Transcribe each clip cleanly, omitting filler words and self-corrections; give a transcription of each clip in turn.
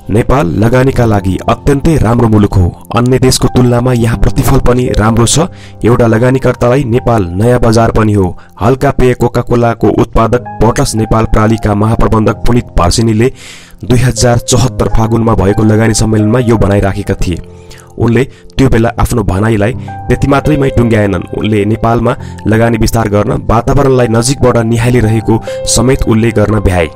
नेपाल लगानीका लागि अत्यन्तै राम्रो मुलुक हो। अन्य देशको तुलनामा यहाँ प्रतिफल पनि राम्रो छ। एउटा लगानीकर्तालाई नेपाल नयाँ बजार पनि हो। हल्का पेय कोका कोलाको उत्पादक बोटर्स नेपाल प्रालीका महाप्रबन्धक पुनित भर्सिनीले 2074 फागुनमा भएको लगानी सम्मेलनमा यो भनाइ राखेका थिए। उनले त्यो बेला आफ्नो भनाइलाई त्यति मात्रैमै टुङ्ग्याएनन्। उनले नेपालमा लगानी विस्तार गर्न वातावरणलाई नजिकबाट निहालिरहेको समेत उल्लेख गर्न भ्याए।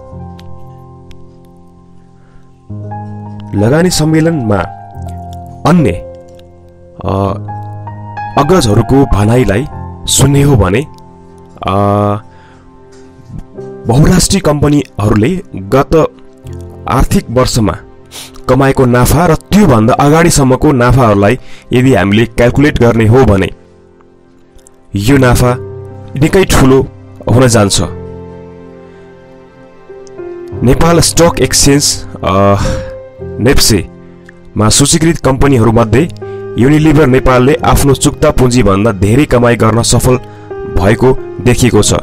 लगानी सम्मेलनमा अन्य अग्रजहरूको भनाइलाई सुन्ने हो भने बहुराष्ट्रिय कम्पनीहरूले गत आर्थिक वर्षमा कमाएको नाफा र त्योभन्दा अगाडिसम्मको नाफाहरूलाई यदि हामीले क्याल्कुलेट गर्ने हो भने यो नाफा निकै ठुलो हुन जान्छ। नेपाल स्टक एक्सचेन्ज नेप्सेमा सूचीकृत कम्पनीहरूमध्ये युनिलिभर नेपालले आफ्नो चुक्ता पुँजीभन्दा धेरै कमाई गर्न सफल भएको देखिएको छ।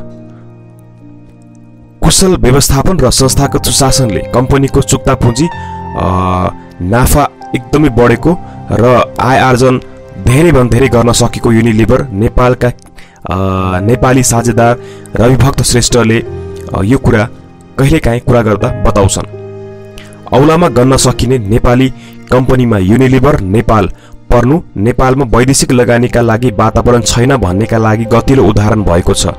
कुशल व्यवस्थापन र संस्थागत सुशासनले कम्पनीको चुक्ता पुँजी नाफा एकदमै बढेको र आय आर्जन धेरैभन्दा धेरै गर्न सकेको युनिलिभर नेपालका नेपाली साझेदार रविभक्त श्रेष्ठले यो कुरा कहिलेकाहीँ कुरा गर्दा बताउँछन्। औलामा गन्न सकिने नेपाली कम्पनीमा युनिलिभर नेपाल पर्नु नेपालमा वैदेशिक लगानीका लागि वातावरण छैन भन्नेका लागि गतिलो उदाहरण भएको छ।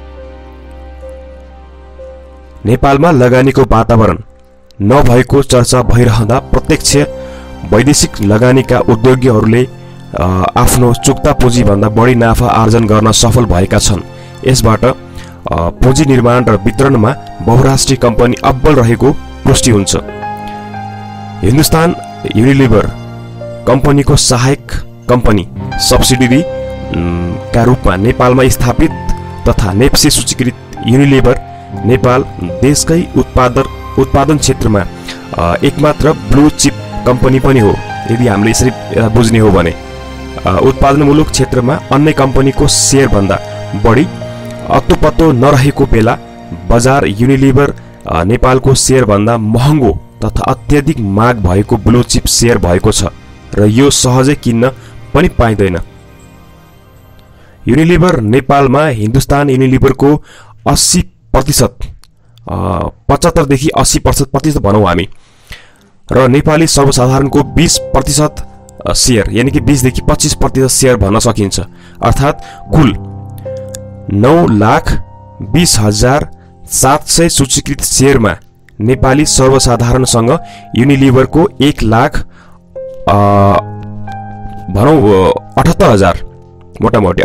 नेपालमा लगानीको वातावरण नभएको चर्चा भइरहँदा प्रत्यक्ष वैदेशिक लगानीका उद्योगीहरूले आफ्नो चुक्ता पुँजीभन्दा बढी नाफा आर्जन गर्न सफल भएका छन्। यसबाट पुँजी निर्माण र वितरणमा बहुराष्ट्रिय कम्पनी अब्बल रहेको पुष्टि हुन्छ। हिन्दुस्तान युनिलिभर कम्पनीको सहायक कम्पनी सब्सिडियरी का रूपमा नेपालमा स्थापित तथा नेप्से सूचीकृत युनिलिभर नेपाल देशकै उत्पादन क्षेत्रमा एकमात्र ब्लू चिप कम्पनी पनि हो। यदि हामीले यसरी बुझ्ने हो भने उत्पादनमूलक क्षेत्रमा अन्य कम्पनीको शेयर भन्दा बढी अत्तोपत्तो नरहेको बेला बजार युनिलिभर नेपालको शेयर भन्दा महँगो तथा अत्यधिक माग भएको ब्लू चिप शेयर भएको छ र यो सहजै किन्न पनि पाइँदैन। युनिलिभर नेपालमा हिन्दुस्तान युनिलिभरको 80% 75 देखि 80% भनौँ हामी र नेपाली सर्वसाधारणको 20% शेयर यानी कि 20 देखि 25% शेयर भन्न सकिन्छ। अर्थात् कुल 9,20,700 सूचीकृत शेयरमा नेपाली सर्वसाधारणसँग युनिलिभरको 1,00,000 भनौँ 78,000 मोटामोटी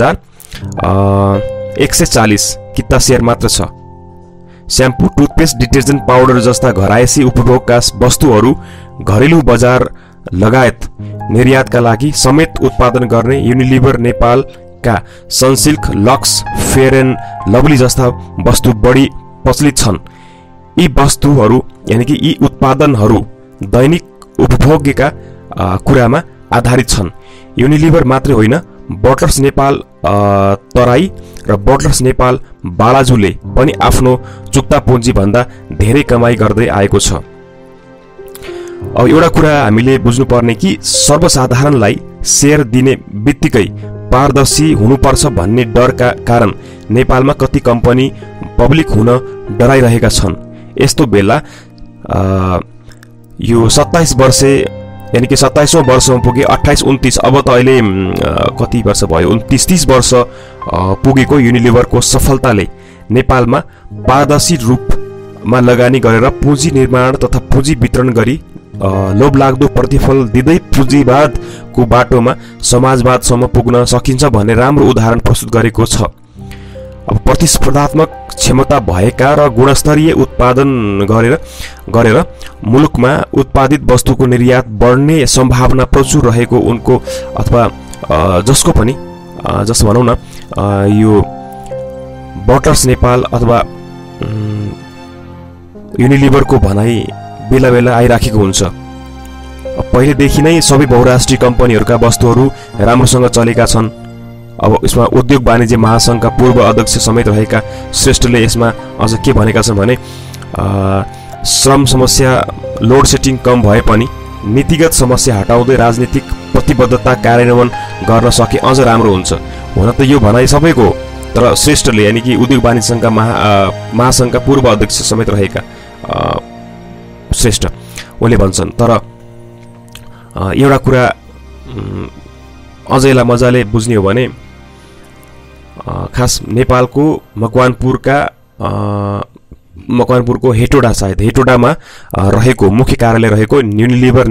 78,140 किता शेयर मात्र छ। स्याम्पू टुथपेस्ट डिटर्जेन्ट पाउडर जस्ता घरायसी उपभोगका वस्तुहरू घरेलु बजार लगायत निर्यातका लागि समेत उत्पादन गर्ने युनिलिभर नेपालका Sunsilk Lux Fair and Lovely जस्ता वस्तु बढी प्रचलित छन्। यी वस्तुहरू यानी कि यी उत्पादनहरू दैनिक उपभोग्यका कुरामा आधारित छन्। युनिलिभर मात्रै होइन बोटर्स नेपाल तराई र बोटर्स नेपाल बालाजुले पनि आफ्नो चुक्ता पुँजीभन्दा धेरै कमाई गर्दै आएको छ। अब एउटा कुरा हामीले बुझ्नुपर्ने कि सर्वसाधारणलाई शेयर दिने बित्तिकै पारदर्शी हुनुपर्छ भन्ने डरका कारण नेपालमा कति कम्पनी पब्लिक हुन डराइरहेका छन्। यस्तो बेला यो 27 वर्षे यानी कि 27औं वर्षमा पुगे 28-29 अब त अहिले कति वर्ष भयो 29-30 वर्ष पुगेको युनिलिभरको सफलताले नेपालमा पारदर्शी रूपमा लगानी गरेर पुँजी निर्माण तथा पुँजी वितरण गरी लोभलाग्दो प्रतिफल दिँदै पुँजीवादको बाटोमा समाजवादसम्म पुग्न सकिन्छ भन्ने राम्रो उदाहरण प्रस्तुत गरेको छ। अब प्रतिस्पर्धात्मक क्षमता भएका र गुणस्तरीय उत्पादन गरेर मुलुकमा उत्पादित वस्तुको निर्यात बढ्ने सम्भावना प्रचुर रहेको उनको अथवा जसको पनि जस्तो भनौँ न यो बोटर्स नेपाल अथवा युनिलिभरको भनाइ बेला बेला आइराखेको हुन्छ। पहिलेदेखि नै सबै बहुराष्ट्रिय कम्पनीहरूका वस्तुहरू राम्रोसँग चलेका छन्। अब यसमा उद्योग वाणिज्य महासंघका पूर्व अध्यक्ष समेत रहेका श्रेष्ठले यसमा अझ के भनेका छन् भने श्रम समस्या लोड सेटिङ कम भए पनि नीतिगत समस्या हटाउँदै राजनीतिक प्रतिबद्धता कार्यान्वयन गर्न सके अझ राम्रो हुन्छ। हुन त यो भनाइ सबैको, तर श्रेष्ठले यानि कि उद्योग वाणिज्य सङ्घका महासङ्घका पूर्व अध्यक्ष समेत रहेका श्रेष्ठ उनले भन्छन्। तर एउटा कुरा अझैलाई मजाले बुझ्ने हो भने खास नेपालको मकवानपुरको हेटोडा, सायद हेटोडामा रहेको मुख्य कार्यालय रहेको युनिलिभर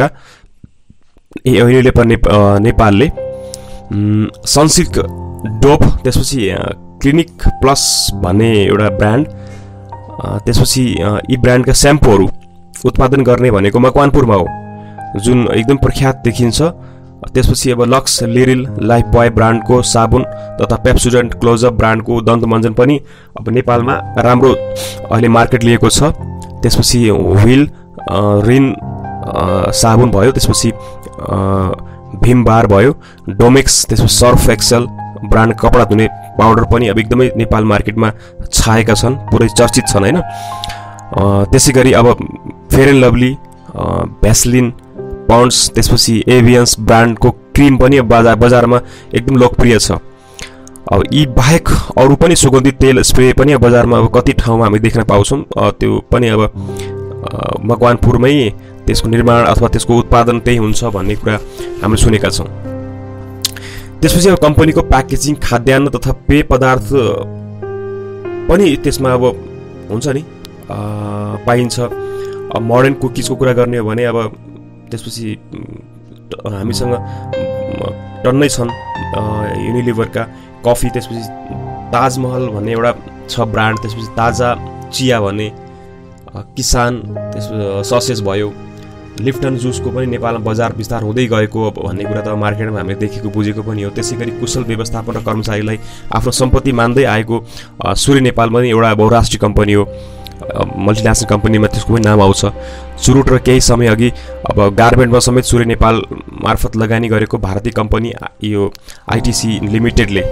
नेपालले सनसिल्क डोप, त्यसपछि क्लिनिक प्लस भन्ने एउटा ब्रान्ड, त्यसपछि यी ब्रान्डका स्याम्पूहरू उत्पादन गर्ने भनेको मकवानपुरमा हो, जुन एकदम प्रख्यात देखिन्छ। त्यसपछि अब लक्स, लिरिल, लाइफ बोय ब्रान्डको साबुन तथा पेप्सोडेन्ट क्लोजअप ब्रान्डको दन्तमञ्जन पनि अब नेपालमा राम्रो अहिले मार्केट लिएको छ। त्यसपछि व्हिल, रिन साबुन भयो, त्यसपछि भीम बार भयो, डोमेक्स, त्यसपछि सर्फ एक्सेल ब्रान्ड कपडा धुने पाउडर पनि अब एकदमै नेपाल मार्केटमा छाएका छन्, पुरै चर्चित छन् हैन। त्यसै गरी अब Fair and Lovely, Vaseline, Ponds, त्यसपछि एभियन्स ब्रान्डको क्रिम पनि बजारमा एकदम लोकप्रिय छ। अब यी बाहेक अरू पनि सुगन्धित तेल स्प्रे पनि बजारमा अब कति ठाउँमा हामी देख्न पाउँछौँ, त्यो पनि अब मकवानपुरमै त्यसको निर्माण अथवा त्यसको उत्पादन त्यही हुन्छ भन्ने कुरा हामीले सुनेका छौँ। त्यसपछि अब कम्पनीको प्याकेजिङ, खाद्यान्न तथा पेय पदार्थ पनि त्यसमा अब हुन्छ नि पाइन्छ। अब मोडर्न कुकिजको कुरा गर्ने हो भने अब त्यसपछि हामीसँग टन्नै छन् युनिलिभरका कफी, त्यसपछि ताजमहल भन्ने एउटा छ ब्रान्ड, त्यसपछि ताजा चिया भन्ने, किसान, त्यसपछि ससेज भयो, लिप्टन जुसको पनि नेपालमा बजार विस्तार हुँदै गएको भन्ने कुरा त मार्केटमा हामीले देखेको बुझेको पनि हो। त्यसै गरी कुशल व्यवस्थापन र कर्मचारीलाई आफ्नो सम्पत्ति मान्दै आएको सूर्य नेपाल पनि एउटा बहुराष्ट्रिय कम्पनी हो, मल्टिनेसनल कम्पनीमा त्यसको पनि नाम आउँछ। चुरुट र केही समय अघि अब गार्मेन्टमा समेत सूर्य नेपाल मार्फत लगानी गरेको भारतीय कम्पनी यो आइटिसी लिमिटेडले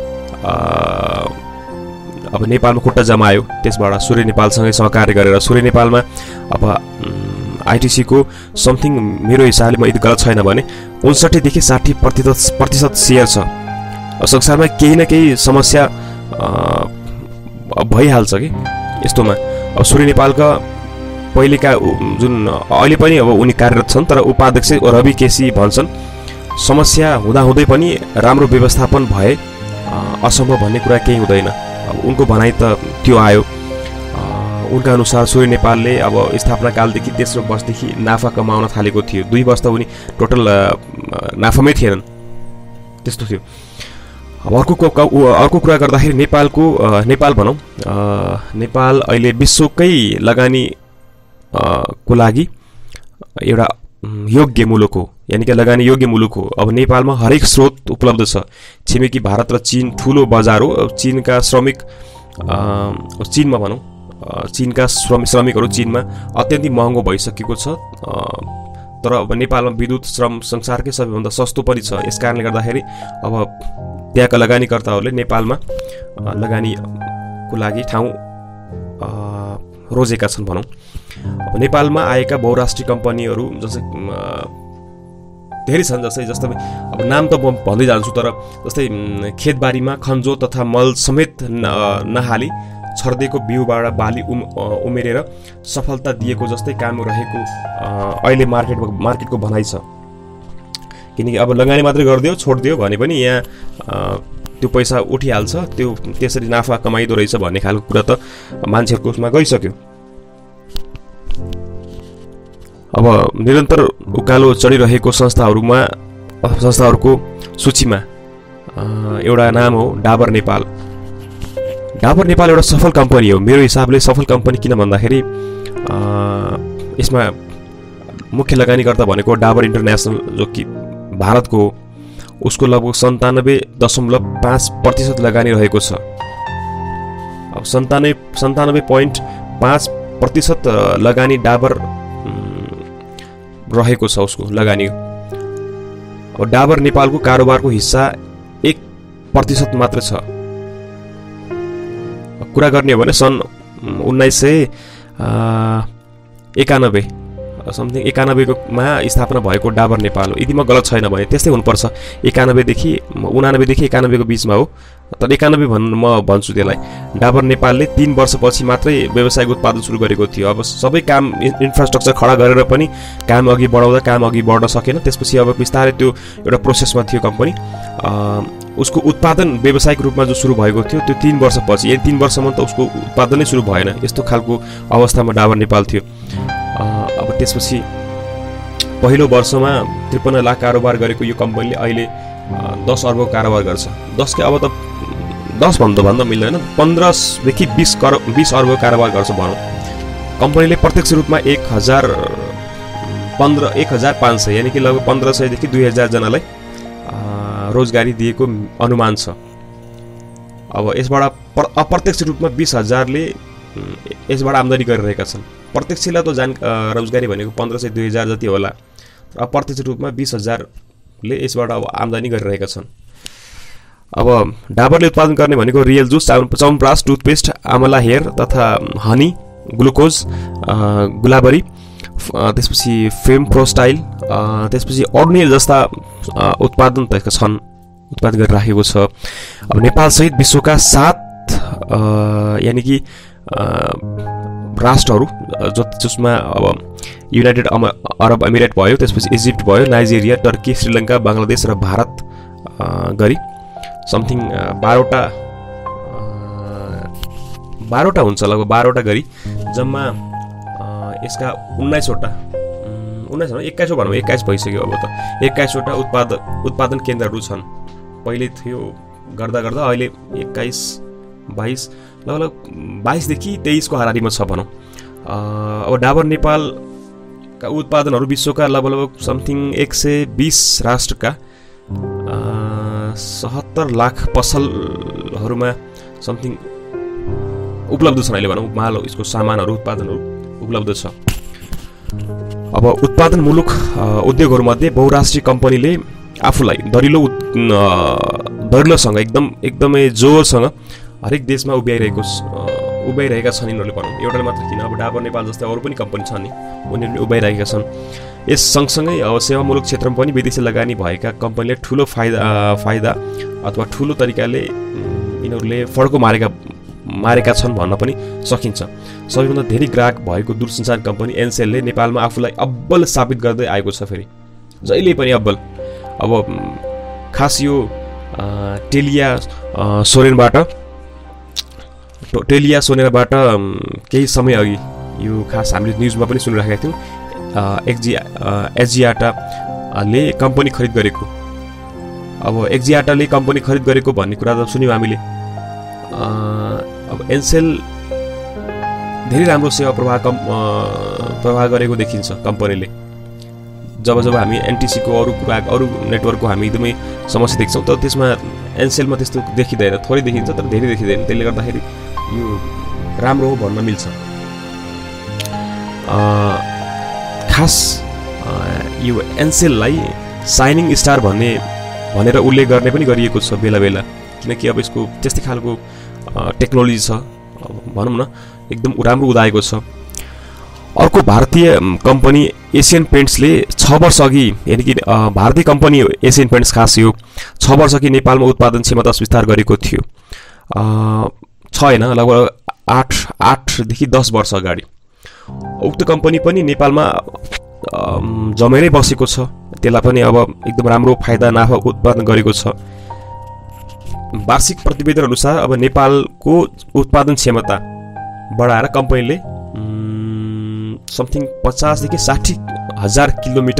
अब नेपालमा खुट्टा जमायो। त्यसबाट सूर्य नेपालसँगै सहकार्य गरेर सूर्य नेपालमा अब आइटिसीको समथिङ, मेरो हिसाबले म यदि गलत छैन भने 59 देखि 60% सेयर छ। संसारमा केही न केही समस्या भइहाल्छ कि यस्तोमा। अब सूर्य नेपालका पहिलेका जुन अहिले पनि अब उनी कार्यरत छन्, तर उपाध्यक्ष रवि केसी भन्छन् समस्या हुँदाहुँदै पनि राम्रो व्यवस्थापन भए असम्भव भन्ने कुरा केही हुँदैन। अब उनको भनाइ त त्यो आयो। उनका अनुसार सूर्य नेपालले अब स्थापना कालदेखि तेस्रो वर्षदेखि नाफा कमाउन थालेको थियो। 2 वर्ष त उनी टोटल नाफामै थिएनन्, त्यस्तो थियो। अब अर्को कुरा गर्दाखेरि नेपाल भनौँ, नेपाल अहिले विश्वकै लगानी को लागि एउटा योग्य मुलुक हो, यानि कि लगानी योग्य मुलुक हो। अब नेपालमा हरेक स्रोत उपलब्ध छ। छिमेकी भारत र चीन ठुलो बजार हो। चीनका चीनमा भनौँ, चीनका श्रमिकहरू चीनमा अत्यन्तै महँगो भइसकेको छ। तर अब नेपालमा विद्युत श्रम संसारकै सबैभन्दा सस्तो पनि छ। यसकारणले गर्दाखेरि अब त्यहाँका लगानीकर्ताहरूले नेपालमा लगानीको लागि ठाउँ रोजेका छन् भनौँ। अब नेपालमा आएका बहुराष्ट्रिय कम्पनीहरू जस्तै धेरै छन्, जस्तै अब नाम त म भन्दै जान्छु, तर जस्तै खेतबारीमा खन्जो तथा मल समेत नहाली छर्देको बिउबाट बाली उमेरेर सफलता दिएको जस्तै काम रहेको अहिले मार्केटको भनाइ छ। किनकि अब लगानी मात्रै गरिदियो छोडिदियो भने पनि यहाँ त्यो पैसा उठिहाल्छ, त्यो त्यसरी नाफा कमाइदो रहेछ भन्ने खालको कुरा त मान्छेहरूको उसमा गइसक्यो। अब निरन्तर उकालो चढिरहेको संस्थाहरूको सूचीमा एउटा नाम हो डाबर नेपाल। डाबर नेपाल एउटा सफल कम्पनी हो। मेरो हिसाबले सफल कम्पनी किन भन्दाखेरि यसमा मुख्य लगानीकर्ता भनेको डाबर इन्टरनेसनल, जो कि भारतको, उसको लगभग 97.5% लगानी रहेको छ। अब 97.5% लगानी डाबर रहेको छ उसको लगानी। अब डाबर नेपालको कारोबारको हिस्सा 1% मात्र छ। कुरा गर्ने हो भने सन् 1991 समथिङ 91 मा स्थापना भएको डाबर नेपाल हो, यदि म गलत छैन भने त्यस्तै हुनुपर्छ। 91 देखि 91 को बीचमा हो, तर 91 म भन्छु त्यसलाई। डाबर नेपालले 3 वर्षपछि मात्रै व्यावसायिक उत्पादन सुरु गरेको थियो। अब सबै काम इन्फ्रास्ट्रक्चर खडा गरेर पनि काम अघि बढ्न सकेन। त्यसपछि अब बिस्तारै त्यो एउटा प्रोसेसमा थियो कम्पनी। उसको उत्पादन व्यावसायिक रूपमा जो सुरु भएको थियो त्यो 3 वर्षपछि, यदि 3 वर्षमा त उसको उत्पादनै सुरु भएन, यस्तो खालको अवस्थामा डाबर नेपाल थियो। अब त्यसपछि पहिलो वर्षमा 53 लाख कारोबार गरेको यो कम्पनीले अहिले 10 अर्बको कारोबार गर्छ। 10 के अब त 10 भन्दा मिल्दैन, 15 देखि 20 अर्बको कारोबार गर्छ भनौँ। कम्पनीले प्रत्यक्ष रूपमा 1500 यानि कि लगभग 1500 देखि 2000 जनालाई रोजगारी दिएको अनुमान छ। अब यसबाट अप्रत्यक्ष रूपमा 20,000ले यसबाट आम्दानी गरिरहेका छन्। प्रत्यक्षलाई त रोजगारी भनेको 1500-2000 जति होला, तर अप्रत्यक्ष रूपमा 20,000ले यसबाट अब आम्दानी गरिरहेका छन्। अब डाबरले उत्पादन गर्ने भनेको Real juice, Chyawanprash, toothpaste, amla hair तथा हनी, ग्लुकोज, गुलाबरी, त्यसपछि फेम प्रोस्टाइल, त्यसपछि अर्नियल जस्ता उत्पादन गरिराखेको छ। अब नेपालसहित विश्वका 7 यानि कि राष्ट्रहरू जसमा अब युनाइटेड अरब अमिरेट भयो, त्यसपछि इजिप्ट भयो, नाइजेरिया, टर्की, श्रीलङ्का, बङ्गलादेश र भारत गरी समथिङ 12वटा हुन्छ, लगभग 12वटा गरी जम्मा यसका 21 भनौँ, 21 भइसक्यो अब त। 21वटा उत्पादन केन्द्रहरू छन्। पहिले थियो गर्दा अहिले 21, 22, लगभग 22 देखि 23 को हाराहारीमा छ भनौँ। अब डाबर नेपालका उत्पादनहरू विश्वका लगभग समथिङ 120 राष्ट्रका 70 लाख पसलहरूमा समथिङ उपलब्ध छन्। अहिले भनौँ माल, यसको सामानहरू, उत्पादनहरू उपलब्ध छ। अब उत्पादनमूलक उद्योगहरूमध्ये बहुराष्ट्रिय कम्पनीले आफूलाई दरिलोसँग एकदमै जोरसँग हरेक देशमा उभ्याइरहेका छन् यिनीहरूले भनौँ। एउटा मात्र किन, अब डाबर नेपाल जस्तै अरू पनि कम्पनी छन् नि, उनीहरूले उभ्याइरहेका छन्। यस सँगसँगै अब सेवामूलक क्षेत्रमा पनि विदेशी लगानी भएका कम्पनीले ठुलो फाइदा अथवा ठुलो तरिकाले यिनीहरूले फड्को मारेका छन् भन्न पनि सकिन्छ। सबैभन्दा धेरै ग्राहक भएको दूरसञ्चार कम्पनी एनसेलले नेपालमा आफूलाई अब्बल साबित गर्दै आएको छ। फेरि जहिले पनि अब्बल। अब खास यो टेलिया सोनेराबाट केही समय अघि यो खास हामीले न्युजमा पनि सुनिरहेका थियौँ, एक्जियाटाले कम्पनी खरिद गरेको। अब एक्जियाटाले कम्पनी खरिद गरेको भन्ने कुरा त सुन्यौँ हामीले। अब एनसेल धेरै राम्रो सेवा प्रवाह गरेको देखिन्छ कम्पनीले। जब हामी एनटिसीको अरू नेटवर्कको हामी एकदमै समस्या देख्छौँ, तर त्यसमा एनसेलमा त्यस्तो देखिँदैन, थोरै देखिन्छ तर धेरै देखिँदैन। त्यसले गर्दाखेरि यो राम्रो हो भन्न मिल्छ। खास यो एनसेललाई साइनिङ स्टार भनेर उल्लेख गर्ने पनि गरिएको छ बेला बेला, किनकि अब यसको त्यस्तै खालको टेक्नोलोजी छ भनौँ न, एकदम राम्रो उदाएको छ। अर्को भारतीय कम्पनी एसियन पेन्ट्सले 6 वर्ष अघि, यानि कि भारतीय कम्पनी एसियन पेन्ट्स खास यो 6 वर्ष अघि नेपालमा उत्पादन क्षमता विस्तार गरेको थियो। 6 होइन, लगभग 8 देखि 10 वर्ष अगाडि उक्त कम्पनी पनि नेपालमा जमेरै बसेको छ। त्यसलाई पनि अब एकदम राम्रो फाइदा नाफा उत्पादन गरेको छ। वार्षिक प्रतिवेदन अनुसार अब नेपालको उत्पादन क्षमता बढाएर कम्पनीले समथिङ 50 देखि 60 हजार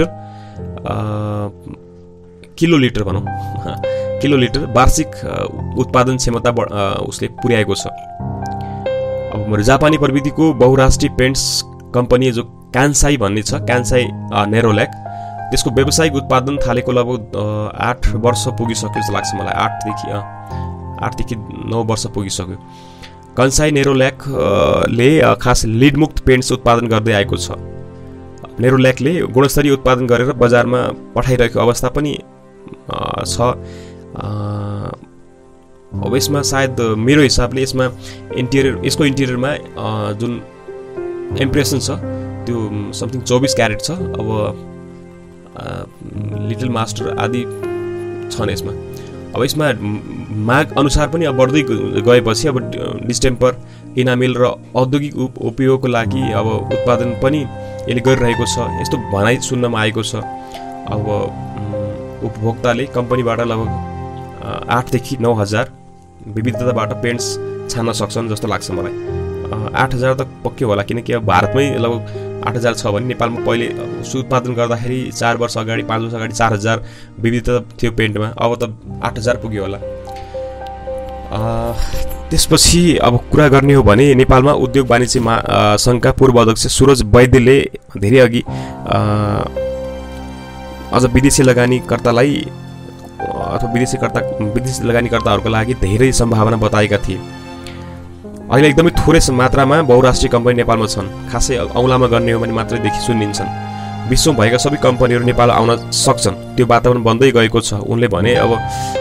किलोलिटर भनौँ किलोलिटर वार्षिक उत्पादन क्षमता उसले पुर्याएको छ। अब जापानी प्रविधिको बहुराष्ट्रिय पेन्ट्स कम्पनी जो कान्साई भन्ने छ, कान्साई नेरोल्याक, त्यसको व्यावसायिक उत्पादन थालेको लगभग 8 वर्ष पुगिसक्यो जस्तो लाग्छ मलाई। 8 देखि 9 वर्ष पुगिसक्यो। कान्साई नेरोल्याकले खास लिडमुक्त पेन्ट्स उत्पादन गर्दै आएको छ। नेरोल्याकले गुणस्तरीय उत्पादन गरेर बजारमा पठाइरहेको अवस्था पनि छ। अब यसमा सायद मेरो हिसाबले यसको इन्टेरियरमा जुन इम्प्रेसन छ त्यो समथिङ 24 क्यारेट छ। अब लिटल मास्टर आदि छन् यसमा। अब यसमा माग अनुसार पनि अब बढ्दै गएपछि अब डिस्टेम्पर, इनामेल र औद्योगिक उपयोगको लागि अब उत्पादन पनि यसले गरिरहेको छ, यस्तो भनाइ सुन्नमा आएको छ। अब उपभोक्ताले कम्पनीबाट लगभग 8 देखि 9 हजार विविधताबाट पेन्ट्स छान्न सक्छन् जस्तो लाग्छ मलाई। 8 हजार त पक्कै होला, किनकि अब भारतमै लगभग 8 हजार छ भने नेपालमा पहिले उत्पादन गर्दाखेरि 4 वर्ष अगाडि 5 वर्ष अगाडि 4 हजार विविधता थियो पेन्टमा, अब त 8 हजार पुग्यो होला। त्यसपछि अब कुरा गर्ने हो भने नेपालमा उद्योग वाणिज्य सङ्घका पूर्व अध्यक्ष सुरज वैद्यले धेरै अघि अझ विदेशी लगानीकर्तालाई अथवा विदेशी लगानीकर्ताहरूको लागि धेरै सम्भावना बताएका थिए। अहिले एकदमै थोरै मात्रामा बहुराष्ट्रिय कम्पनी नेपालमा छन्, खासै औँलामा गर्ने हो भने मात्रै देखि सुनिन्छन्। विश्वमा भएका सबै कम्पनीहरू नेपाल आउन सक्छन्, त्यो वातावरण बन्दै गएको छ उनले भने। अब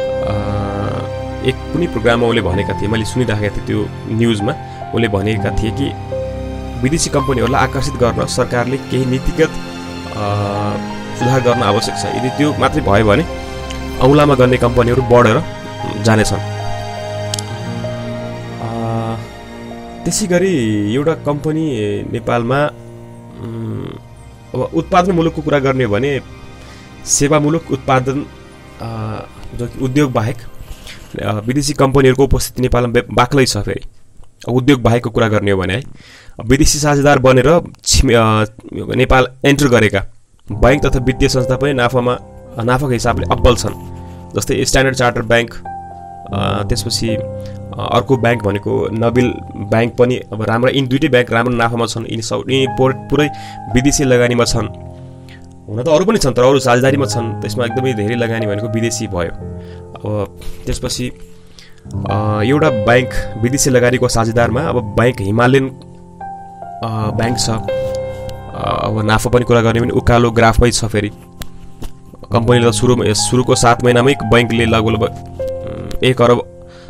एक कुनै प्रोग्राममा उनले भनेका थिए, मैले सुनिराखेको थिएँ त्यो न्युजमा, उनले भनेका थिए कि विदेशी कम्पनीहरूलाई आकर्षित गर्न सरकारले केही नीतिगत सुधार गर्न आवश्यक छ। यदि त्यो मात्रै भयो भने औँलामा गर्ने कम्पनीहरू बढेर जानेछन्। त्यसै गरी एउटा कम्पनी नेपालमा अब उत्पादन मुलुकको कुरा गर्ने हो भने सेवामूलक उत्पादन जो कि उद्योग बाहेक विदेशी कम्पनीहरूको उपस्थिति नेपालमा बाक्लै छ। फेरि उद्योग बाहेकको कुरा गर्ने हो भने है, विदेशी साझेदार बनेर नेपाल एन्टर गरेका बैंक तथा वित्तीय संस्था पनि नाफाको हिसाबले अब्बल छन्। जस्तै स्ट्यान्डर्ड चार्टर बैंक, त्यसपछि अर्को बैंक भनेको नबिल बैंक पनि अब राम्रो, यिनी दुईटै बैंक राम्रो नाफामा छन्। यिनी पुरै विदेशी लगानीमा छन्। हुन त अरू पनि छन् तर अरू साझेदारीमा छन्, त्यसमा एकदमै धेरै लगानी भनेको विदेशी भयो। अब त्यसपछि एउटा बैंक विदेशी लगानीको साझेदारमा अब बैंक हिमालयन बैंक छ। अब नाफा पनि कुरा गर्ने भने उकालो ग्राफमै छ। फेरि कम्पनीले सुरुको 7 महिनामै बैंकले लगभग 1 अरब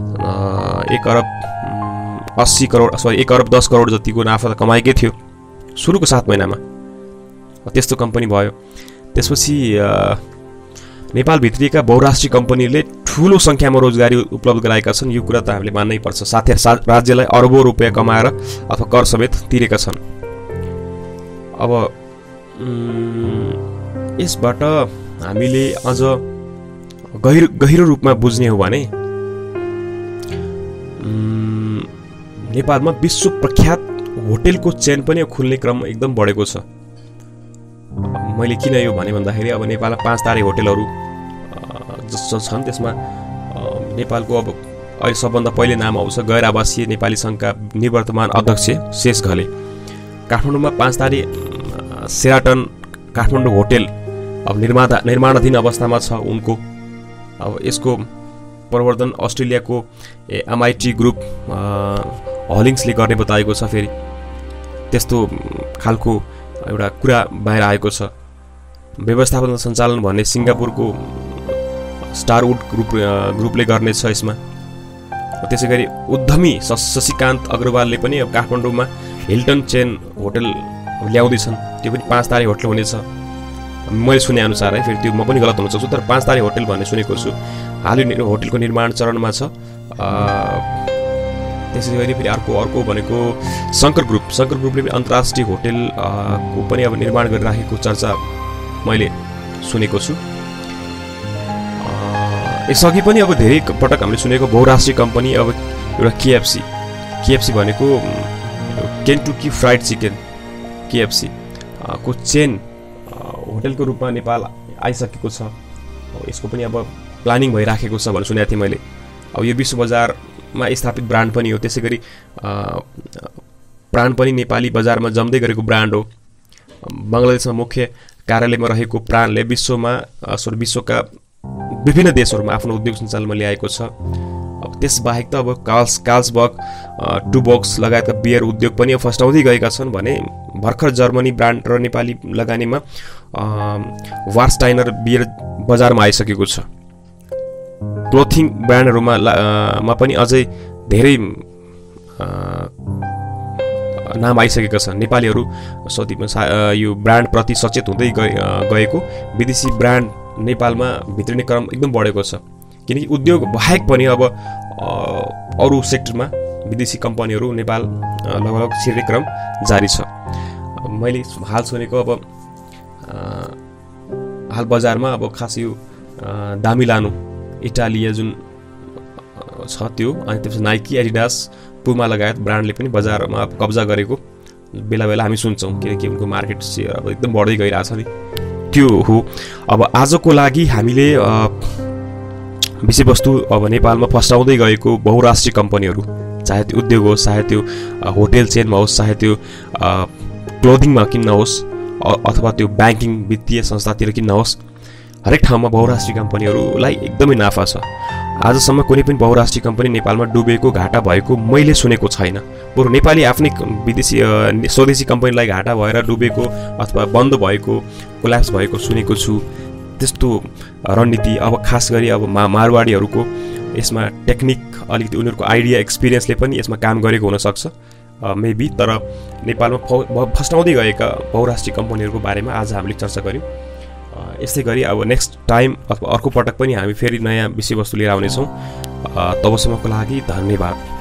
1 अरब 10 करोड जतिको नाफा कमाएकै थियो सुरुको 7 महिनामा। त्यस्तो कम्पनी भयो। त्यसपछि नेपाल भित्रिएका बहुराष्ट्रिय कम्पनीले ठुलो सङ्ख्यामा रोजगारी उपलब्ध गराएका छन्, यो कुरा त हामीले मान्नै पर्छ। साथै राज्यलाई अरबौँ रुपियाँ कमाएर अथवा कर समेत तिरेका छन्। अब यसबाट हामीले अझ गहिरो रूपमा बुझ्ने हो भने नेपालमा विश्व प्रख्यात होटेलको चेन पनि खुल्ने क्रम एकदम बढेको छ। मैले किन यो भने भन्दाखेरि अब नेपालमा 5 तारे होटेलहरू जस्तो छन्, त्यसमा नेपालको अब अहिले सबभन्दा पहिले नाम आउँछ गैर आवासीय नेपाली सङ्घका निवर्तमान अध्यक्ष शेष घले। काठमाडौँमा 5 तारे सेराटन काठमाडौँ होटेल अब निर्माणाधीन अवस्थामा छ उनको। अब यसको प्रवर्धन अस्ट्रेलियाको MIT ग्रुप हलिङ्सले गर्ने बताएको छ। फेरि त्यस्तो खालको एउटा कुरा बाहिर आएको छ। व्यवस्थापन सञ्चालन भन्ने सिङ्गापुरको स्टारवुड ग्रुपले गर्नेछ यसमा। त्यसै गरी उद्यमी शशिकान्त अग्रवालले पनि अब काठमाडौँमा हिल्टन चेन होटल ल्याउँदैछन्, त्यो पनि 5 तारे होटल हुनेछ मैले सुने अनुसार है। फेरि त्यो म पनि गलत हुन सक्छु, तर 5 तारे होटल भन्ने सुनेको छु। हाल यो होटलको निर्माण चरणमा छ। त्यसै गरी फेरि अर्को भनेको शङ्कर ग्रुपले पनि अन्तर्राष्ट्रिय होटल को पनि अब निर्माण गरिराखेको चर्चा मैले सुनेको छु। यसअघि पनि अब धेरै पटक हामीले सुनेको बहुराष्ट्रिय कम्पनी अब एउटा KFC भनेको केन्टुकी फ्राइड चिकन KFC को चेन होटलको रूपमा नेपाल आइसकेको छ। यसको पनि अब प्लानिङ भइराखेको छ भनेर सुनेको थिएँ मैले। अब यो विश्व बजारमा स्थापित ब्रान्ड पनि हो। त्यसै गरी प्राण पनि नेपाली बजारमा जम्दै गरेको ब्रान्ड हो। बङ्गलादेशमा मुख्य कार्यालयमा रहेको प्राणले विश्वका विभिन्न देशहरूमा आफ्नो उद्योग सञ्चालनमा ल्याएको छ। अब त्यसबाहेक त अब कार्ल्सबर्ग, टुबोक्स लगायतका बियर उद्योग पनि फस्टाउँदै गएका छन् भने भर्खर जर्मनी ब्रान्ड र नेपाली लगानीमा वार्स्टाइनर बियर बजारमा आइसकेको छ। क्लोथिङ ब्रान्डहरूमा पनि अझै धेरै नाम आइसकेको छ। नेपालीहरू यो ब्रान्डप्रति सचेत हुँदै गएको, विदेशी ब्रान्ड नेपालमा भित्रिने क्रम एकदम बढेको छ। किनकि उद्योग बाहेक पनि अब अरू सेक्टरमा विदेशी कम्पनीहरू नेपाल लगभग छिर्ने क्रम जारी छ। मैले हाल सुनेको अब हाल बजारमा अब खास यो दामी लानु इटालिया जुन छ त्यो, अनि त्यसपछि नाइकी, एडिडास, पुमा लगायत ब्रान्डले पनि बजारमा कब्जा गरेको बेला बेला हामी सुन्छौँ, किनकि उनको मार्केट सेयर अब एकदम बढ्दै गइरहेछ नि। त्यो हो। अब आजको लागि हामीले विषयवस्तु अब नेपालमा फस्टाउँदै गएको बहुराष्ट्रिय कम्पनीहरू, चाहे त्यो उद्योग होस्, चाहे त्यो होटेल चेनमा होस्, चाहे त्यो क्लोदिङमा किन्न होस्, अथवा त्यो ब्याङ्किङ वित्तीय संस्थातिर किन्न होस्, हरेक ठाउँमा बहुराष्ट्रिय कम्पनीहरूलाई एकदमै नाफा छ। आजसम्म कुनै पनि बहुराष्ट्रिय कम्पनी नेपालमा डुबेको, घाटा भएको मैले सुनेको छैन। बरु नेपाली आफ्नै विदेशी स्वदेशी कम्पनीलाई घाटा भएर डुबेको अथवा बन्द भएको, कोल्याप्स भएको सुनेको छु। त्यस्तो रणनीति अब खास गरी अब मारवाडीहरूको यसमा टेक्निक अलिकति उनीहरूको आइडिया एक्सपिरियन्सले पनि यसमा काम गरेको हुनसक्छ मेबी। तर नेपालमा फस्टाउँदै गएका बहुराष्ट्रिय कम्पनीहरूको बारेमा आज हामीले चर्चा गऱ्यौँ। यस्तै गरी अब नेक्स्ट टाइम अथवा अर्को पटक पनि हामी फेरि नयाँ विषयवस्तु लिएर आउनेछौँ। तबसम्मको लागि धन्यवाद।